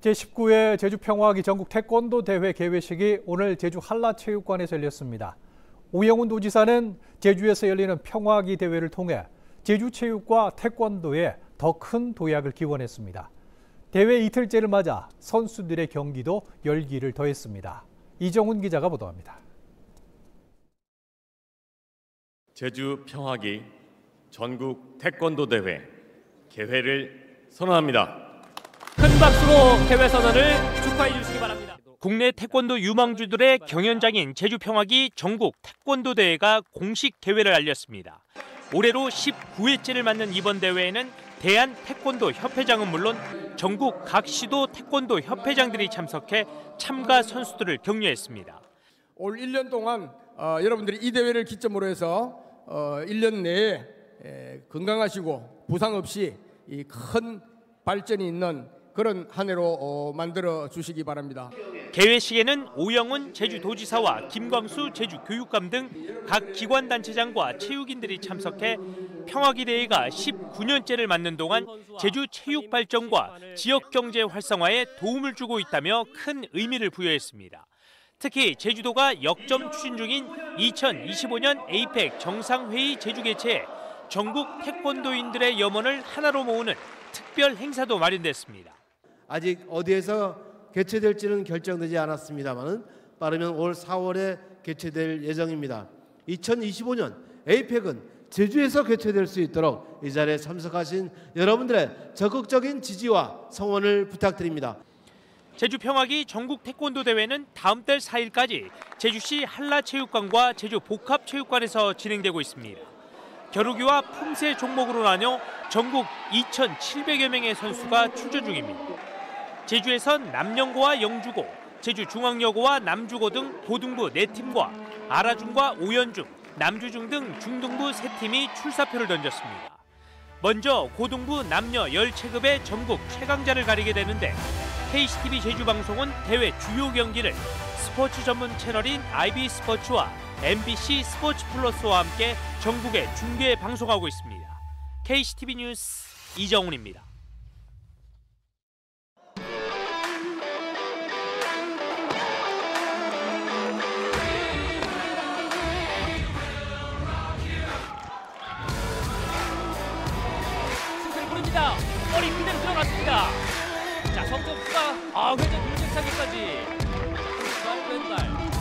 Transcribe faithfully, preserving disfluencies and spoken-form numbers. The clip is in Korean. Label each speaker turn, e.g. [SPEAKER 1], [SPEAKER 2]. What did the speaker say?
[SPEAKER 1] 제십구 회 제주평화기 전국 태권도 대회 개회식이 오늘 제주 한라체육관에서 열렸습니다. 오영훈 도지사는 제주에서 열리는 평화기 대회를 통해 제주체육과 태권도에 더 큰 도약을 기원했습니다. 대회 이틀째를 맞아 선수들의 경기도 열기를 더했습니다. 이정훈 기자가 보도합니다.
[SPEAKER 2] 제주 평화기 전국 태권도 대회 개회를 선언합니다.
[SPEAKER 3] 큰 박수로 개회 선언을 축하해 주시기 바랍니다. 국내 태권도 유망주들의 경연장인 제주평화기 전국 태권도 대회가 공식 개회를 알렸습니다. 올해로 십구 회째를 맞는 이번 대회에는 대한 태권도 협회장은 물론 전국 각 시도 태권도 협회장들이 참석해 참가 선수들을 격려했습니다.
[SPEAKER 4] 올 일 년 동안 어, 여러분들이 이 대회를 기점으로 해서 어, 일 년 내에 에, 건강하시고 부상 없이 이 큰 발전이 있는 그런 한 해로 어, 만들어 주시기 바랍니다.
[SPEAKER 3] 개회식에는 오영훈 제주도지사와 김광수 제주교육감 등 각 기관단체장과 체육인들이 참석해 평화기 대회가 십구 년째를 맞는 동안 제주 체육 발전과 지역 경제 활성화에 도움을 주고 있다며 큰 의미를 부여했습니다. 특히 제주도가 역점 추진 중인 이천이십오 년 에이펙 정상회의 제주 개최에 전국 태권도인들의 염원을 하나로 모으는 특별 행사도 마련됐습니다.
[SPEAKER 5] 아직 어디에서 개최될지는 결정되지 않았습니다만 빠르면 올 사월에 개최될 예정입니다. 이천이십오 년 에이펙은 제주에서 개최될 수 있도록 이 자리에 참석하신 여러분들의 적극적인 지지와 성원을 부탁드립니다.
[SPEAKER 3] 제주평화기 전국 태권도 대회는 다음 달 사 일까지 제주시 한라체육관과 제주 복합체육관에서 진행되고 있습니다. 겨루기와 품새 종목으로 나뉘어 전국 이천칠백여 명의 선수가 출전 중입니다. 제주에선 남영고와 영주고, 제주중앙여고와 남주고 등 고등부 네 팀과 아라중과 오연중, 남주중 등 중등부 세 팀이 출사표를 던졌습니다. 먼저 고등부 남녀 열 체급의 전국 최강자를 가리게 되는데 케이씨티비 제주방송은 대회 주요 경기를 스포츠 전문 채널인 아이비스포츠와 엠비씨 스포츠 플러스와 함께 전국에 중계 방송하고 있습니다. 케이씨티비 뉴스 이정훈입니다. 수술 부릅니다. 머리 그대로 들어갔습니다. 자, 성적수가 아, 회전 중심차기까지. 왼발.